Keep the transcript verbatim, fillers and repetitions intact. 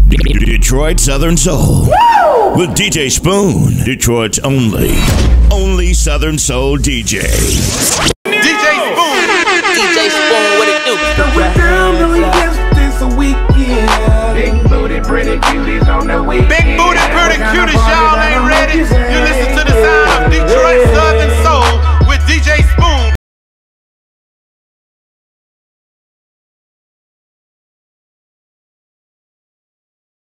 Detroit Southern Soul. Woo! With D J Spoon. Detroit's only, only Southern Soul D J. D J Spoon. D J Spoon.